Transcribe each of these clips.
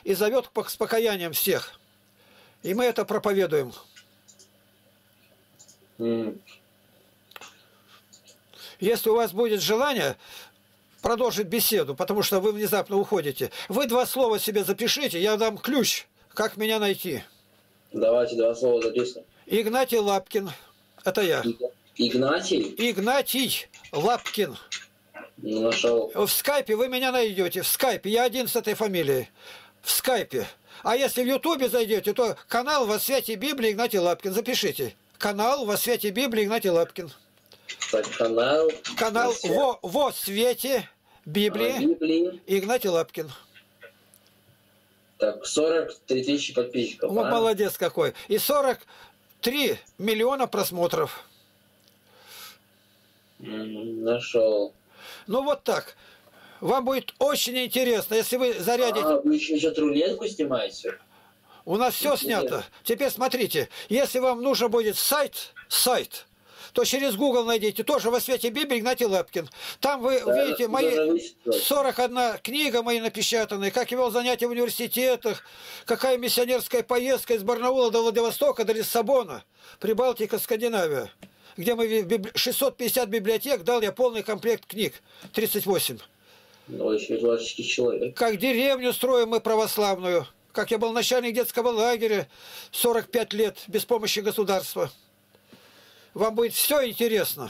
и зовет с покаянием всех. И мы это проповедуем. Если у вас будет желание продолжить беседу, потому что вы внезапно уходите, вы 2 слова себе запишите, я дам ключ, как меня найти. Давайте 2 слова записываем. Игнатий Лапкин. Это я. Игнатий? Игнатий Лапкин. Нашел. В скайпе вы меня найдете. В скайпе. Я один с этой фамилией. В скайпе. А если в ютубе зайдете, то канал «Во свете Библии» Игнатий Лапкин. Запишите. Канал «Во свете Библии» Игнатий Лапкин. Так, канал «Во свете Библии» Игнатий Лапкин. Так, 43 тысячи подписчиков. Вот молодец какой. И 43 миллиона просмотров. Нашел. Ну вот так. Вам будет очень интересно, если вы зарядите... Вы еще рулетку снимаете? У нас все снято. Теперь смотрите, если вам нужно будет сайт, то через Google найдите, тоже «Во свете Библии» Игнатий Лапкин. Там вы увидите мои 41 книга мои напечатанные, как я вел занятия в университетах, какая миссионерская поездка из Барнаула до Владивостока, до Лиссабона, Прибалтика, Скандинавия, где мы 650 библиотек, дал я полный комплект книг, 38. Очень творческий человек. Как деревню строим мы православную, как я был начальник детского лагеря 45 лет без помощи государства. Вам будет все интересно.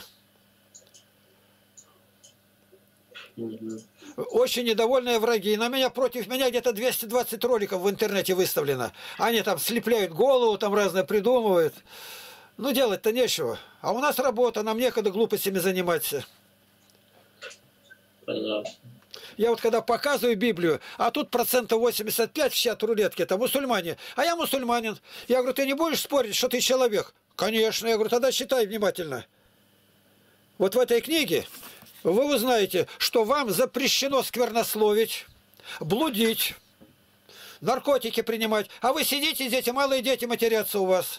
Очень недовольные враги. Против меня где-то 220 роликов в интернете выставлено. Они там слепляют голову, там разное придумывают. Ну, делать-то нечего. А у нас работа, нам некогда глупостями заниматься. Понятно. Я вот когда показываю Библию, а тут 85% в чат рулетки, это мусульмане. А я мусульманин. Я говорю, ты не будешь спорить, что ты человек? Конечно. Я говорю, тогда читай внимательно. Вот в этой книге вы узнаете, что вам запрещено сквернословить, блудить, наркотики принимать. А вы сидите здесь, и малые дети матерятся у вас.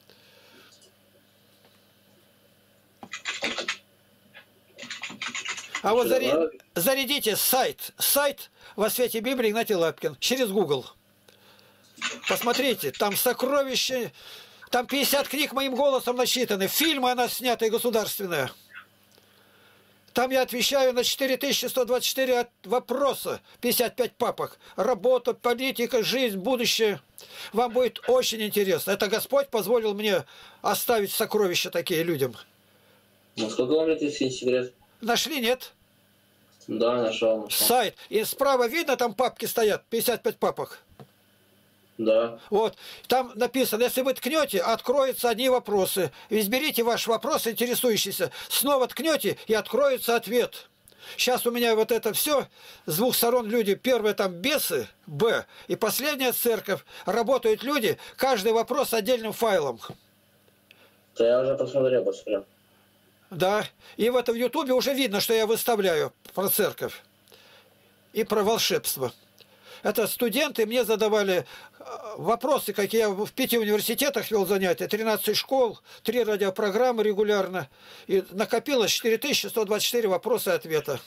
А вот зарядите сайт «Во свете Библии» Игнатий Лапкин через Google. Посмотрите, там сокровища, там 50 книг моим голосом насчитаны, фильмы о нас снятые государственные. Там я отвечаю на 4124 вопроса, 55 папок. Работа, политика, жизнь, будущее. Вам будет очень интересно. Это Господь позволил мне оставить сокровища такие людям. Ну, сколько вам лет, если секрет? Нашли, нет? Да, нашел. Сайт. И справа видно, там папки стоят, 55 папок. Да. Вот. Там написано, если вы ткнете, откроются одни вопросы. Изберите ваш вопрос, интересующийся. Снова ткнете, и откроется ответ. Сейчас у меня вот это все, с 2 сторон люди. Первое там бесы, Б. И последняя церковь. Работают люди, каждый вопрос отдельным файлом. Да я уже посмотрел. Да, и в этом ютубе уже видно, что я выставляю про церковь и про волшебство. Это студенты мне задавали вопросы, какие я в 5 университетах вел занятия, 13 школ, 3 радиопрограммы регулярно. И накопилось 4124 вопроса и ответа.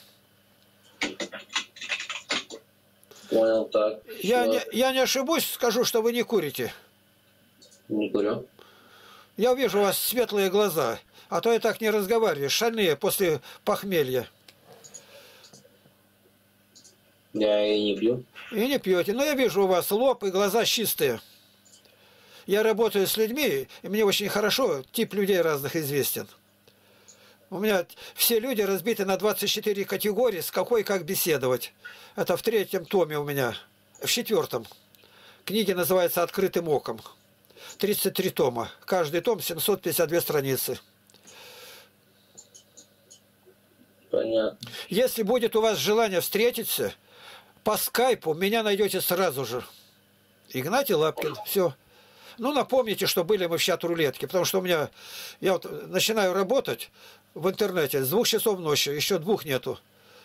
Понял, так. Я не ошибусь, скажу, что вы не курите. Не курю. Я вижу у вас светлые глаза. А то я так не разговариваю, шальные после похмелья. Я и не пью. И не пьете. Но я вижу у вас лоб и глаза чистые. Я работаю с людьми, и мне очень хорошо тип людей разных известен. У меня все люди разбиты на 24 категории, с какой как беседовать. Это в 3-м томе у меня. В 4-м. Книга называется «Открытым оком». 33 тома. Каждый том 752 страницы. Понятно. Если будет у вас желание встретиться, по скайпу меня найдете сразу же. Игнатий Лапкин. Все. Ну, напомните, что были мы в чат-рулетке, потому что я вот начинаю работать в интернете с 2 часов ночи, еще 2 нету.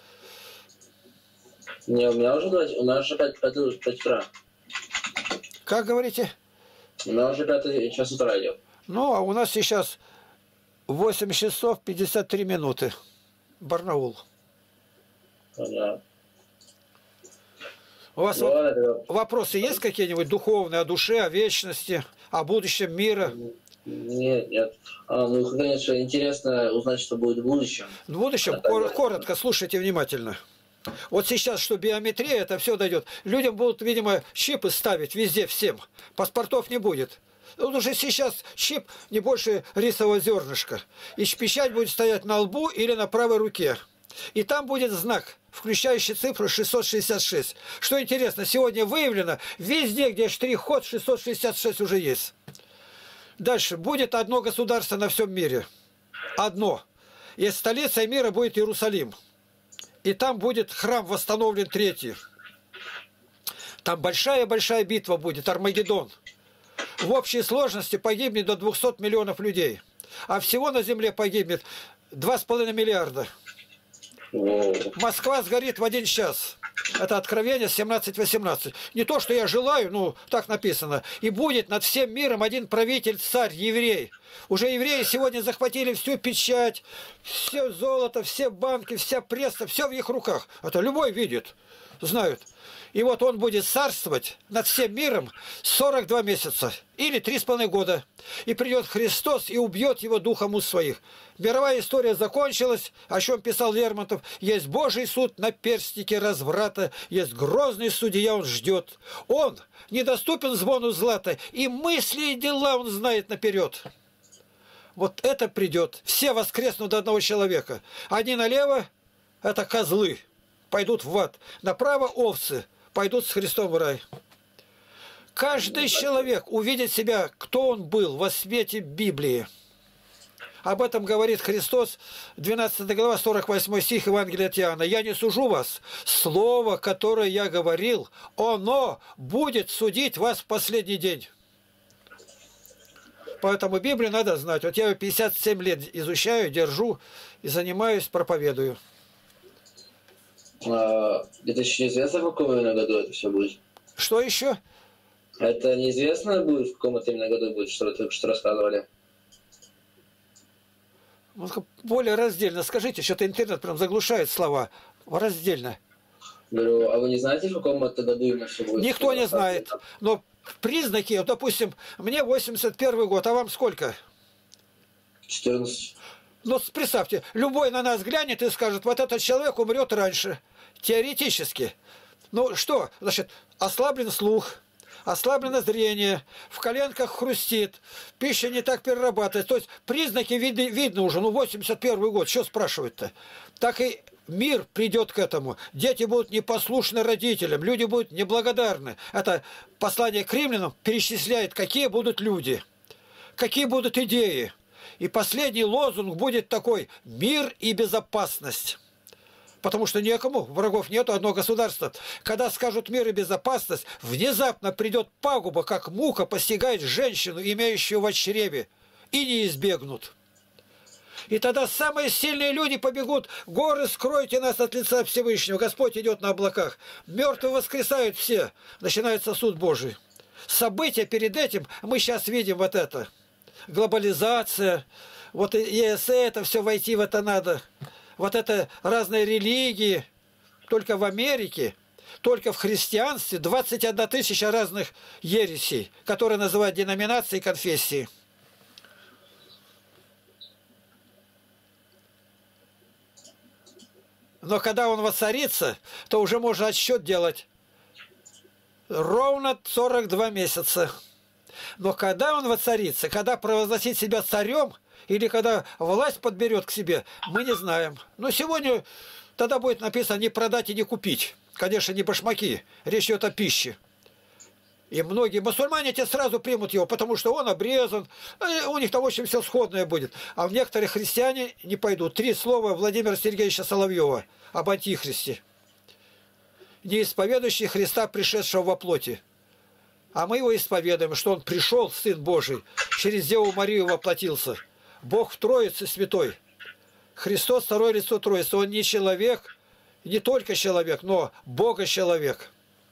Не, у нас уже 5 утра. Как говорите? У нас уже 5 час утра идет. Ну, а у нас сейчас 8 часов 53 минуты. Барнаул. Понятно. У вас вопросы есть какие-нибудь духовные о душе, о вечности, о будущем мира? Нет, нет. Ну, конечно, интересно узнать, что будет в будущем. В будущем, коротко, слушайте внимательно. Вот сейчас, что биометрия, это все дойдет. Людям будут, видимо, чипы ставить везде, всем. Паспортов не будет. Вот уже сейчас чип не больше рисового зернышка. И печать будет стоять на лбу или на правой руке. И там будет знак, включающий цифру 666. Что интересно, сегодня выявлено, везде, где штрих-код, 666 уже есть. Дальше. Будет одно государство на всем мире. Одно. И столицей мира будет Иерусалим. И там будет храм восстановлен третий. Там большая-большая битва будет, Армагеддон. В общей сложности погибнет до 200 миллионов людей. А всего на земле погибнет 2,5 миллиарда. Москва сгорит в 1 час. Это Откровение 17:18. Не то, что я желаю, ну, так написано. И будет над всем миром один правитель, царь, еврей. Уже евреи сегодня захватили всю печать, все золото, все банки, вся пресса, все в их руках. Это любой видит, знают. И вот он будет царствовать над всем миром 42 месяца или 3,5 года. И придет Христос и убьет его духом уст своих. Мировая история закончилась, о чем писал Лермонтов. Есть Божий суд на перстнике разврата, есть грозный судья, он ждет. Он недоступен звону злата, и мысли и дела он знает наперед. Вот это придет. Все воскреснут до одного человека. Они налево – это козлы, пойдут в ад. Направо – овцы, пойдут с Христом в рай. Каждый человек увидит себя, кто он был во свете Библии. Об этом говорит Христос, 12 глава, 48 стих Евангелия от Иоанна. «Я не сужу вас. Слово, которое я говорил, оно будет судить вас в последний день». Поэтому Библию надо знать. Вот я ее 57 лет изучаю, держу и занимаюсь, проповедую. Это еще неизвестно, в каком именно году это все будет? Что еще? Это неизвестно будет, в каком это именно году будет, что только что рассказывали? Более раздельно скажите, что-то интернет прям заглушает слова. Раздельно. Говорю, а вы не знаете, в каком это году именно все будет? Никто не знает. Но признаки, вот, допустим, мне 81 год, а вам сколько? 14. Ну, представьте, любой на нас глянет и скажет, вот этот человек умрет раньше. Теоретически. Ну, что? Значит, ослаблен слух, ослаблено зрение, в коленках хрустит, пища не так перерабатывается. То есть признаки видно уже, ну, 81 год, что спрашивать-то? Так и мир придет к этому. Дети будут непослушны родителям, люди будут неблагодарны. Это послание к римлянам перечисляет, какие будут люди, какие будут идеи. И последний лозунг будет такой: мир и безопасность. Потому что некому, врагов нету, одно государство. Когда скажут мир и безопасность, внезапно придет пагуба, как муха постигает женщину, имеющую в чреве, и не избегнут. И тогда самые сильные люди побегут: горы, скройте нас от лица Всевышнего, Господь идет на облаках. Мертвые воскресают все, начинается суд Божий. События перед этим, мы сейчас видим вот это. Глобализация, вот ЕС, это все войти в это надо. Вот это разные религии. Только в Америке, только в христианстве 21 тысяча разных ересей, которые называют деноминации и конфессии. Но когда он воцарится, то уже можно отсчет делать. Ровно 42 месяца. Но когда он воцарится, когда провозгласит себя царем, или когда власть подберет к себе, мы не знаем. Но сегодня тогда будет написано не продать и не купить. Конечно, не башмаки. Речь идет о пище. И многие мусульмане те сразу примут его, потому что он обрезан. У них там очень все сходное будет. А в некоторые христиане не пойдут. 3 слова Владимира Сергеевича Соловьева об антихристе. Не исповедующий Христа, пришедшего во плоти. А мы его исповедуем, что он пришел, Сын Божий, через Деву Марию воплотился. Бог в Троице Святой. Христос, второе лицо Троицы. Он не человек, не только человек, но Бога-человек.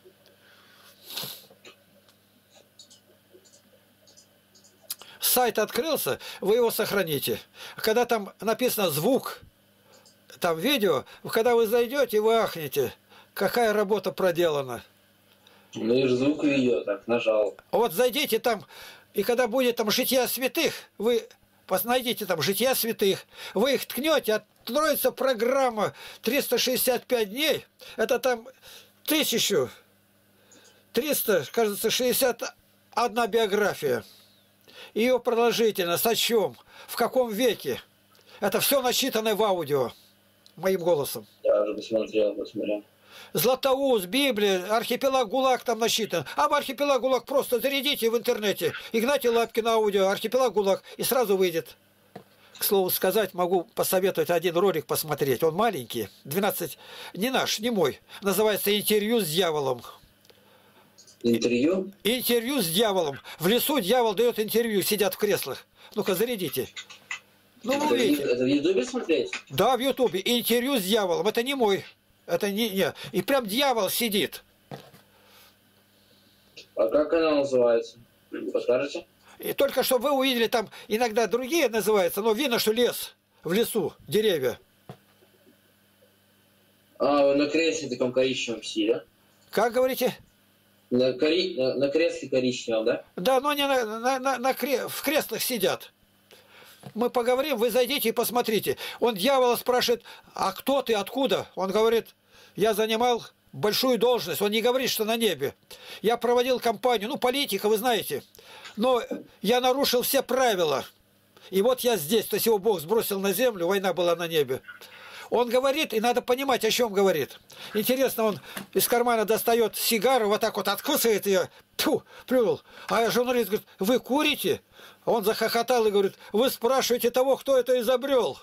Сайт открылся, вы его сохраните. Когда там написано звук, там видео, когда вы зайдете, вы ахнете, какая работа проделана. Ну и же звук и видео, так, нажал. Вот зайдите там, и когда будет там «Жития святых», вы найдите там «Жития святых», вы их ткнете, откроется программа 365 дней, это там 1300, кажется, 61 биография. Ее продолжительность, о чем, в каком веке. Это все начитано в аудио, моим голосом. Я уже посмотрел. Златоуст, Библия, архипелаг ГУЛАГ там насчитан. А в архипелаг ГУЛАГ просто зарядите в интернете. Игнатий Лапкин аудио, архипелаг ГУЛАГ, и сразу выйдет. К слову сказать, могу посоветовать один ролик посмотреть. Он маленький, 12, не наш, не мой. Называется «Интервью с дьяволом». Интервью? Интервью с дьяволом. В лесу дьявол дает интервью, сидят в креслах. Ну-ка, зарядите. Ну, вы увидите. Это в Ютубе смотреть? Да, в Ютубе. Интервью с дьяволом. Это не мой. Это не. И прям дьявол сидит. А как она называется? Подскажете? И только чтобы вы увидели, там иногда другие называются, но видно, что лес. В лесу, деревья. А на кресле таком коричневом сидя? Как говорите? На кресле коричневом, да? Да, но они в креслах сидят. Мы поговорим, вы зайдите и посмотрите. Он дьявола спрашивает: а кто ты, откуда? Он говорит: я занимал большую должность. Он не говорит, что на небе. Я проводил кампанию, ну, политика, вы знаете. Но я нарушил все правила. И вот я здесь. То есть его Бог сбросил на землю, война была на небе. Он говорит, и надо понимать, о чем говорит. Интересно, он из кармана достает сигару, вот так вот откусывает ее, плюнул. А журналист говорит: вы курите? Он захохотал и говорит: вы спрашиваете того, кто это изобрел.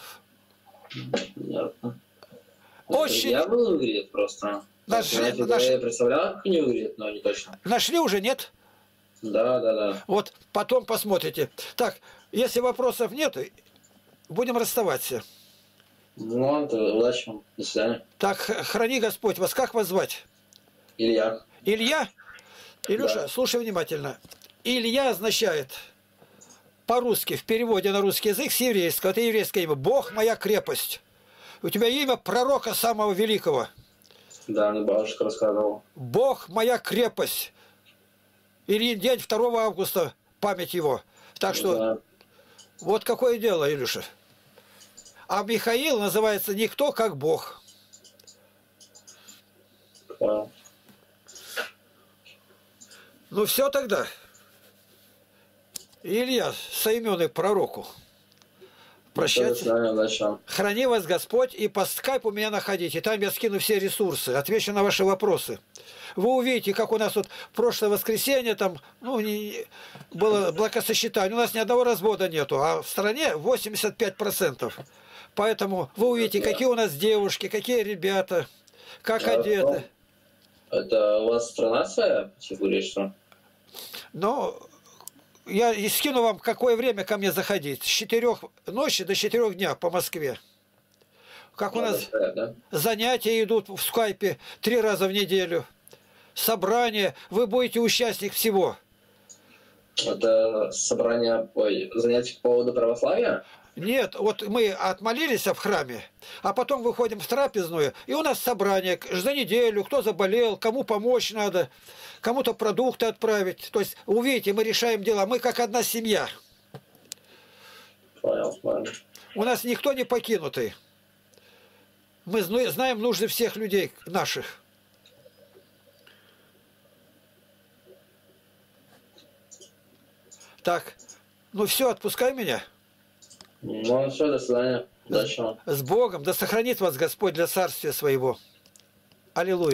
Очень... Я был говорит просто. Я представлял, как не говорит, но не точно. Нашли уже, нет? Да. Вот потом посмотрите. Так, если вопросов нет, будем расставаться. Ну, удачи вам. До свидания. Так, храни Господь вас. Как вас звать? Илья. Илья? Илюша, да. Слушай внимательно. Илья означает по-русски, в переводе на русский язык с еврейского, это еврейское имя. Бог моя крепость. У тебя имя пророка самого великого. Да, мне бабушка рассказывала. Бог моя крепость. Ильин день 2 августа, память его. Так что, да. Вот какое дело, Илюша. А Михаил называется никто, как Бог. Да. Ну все тогда. Илья, соименный пророку. Прощайте. Храни вас Господь, и по скайпу меня находите. Там я скину все ресурсы, отвечу на ваши вопросы. Вы увидите, как у нас вот прошлое воскресенье там, ну, было благосочетание. У нас ни одного развода нету, а в стране 85%. Поэтому вы увидите, какие у нас девушки, какие ребята, как одеты. Это у вас страна своя, что? Ну, я скину вам, какое время ко мне заходить. С 4 ночи до 4 дня по Москве. Как у нас занятия идут в скайпе 3 раза в неделю. Собрание. Вы будете участник всего. Это собрание, занятия по поводу православия? Нет, вот мы отмолились в храме, а потом выходим в трапезную, и у нас собрание за неделю, кто заболел, кому помочь надо, кому-то продукты отправить. То есть, увидите, мы решаем дела, мы как одна семья. Понял. У нас никто не покинутый. Мы знаем нужды всех людей наших. Так, ну все, отпускай меня. Ну все, до свидания. Удачи вам. С Богом. Да сохранит вас Господь для царствия своего. Аллилуйя.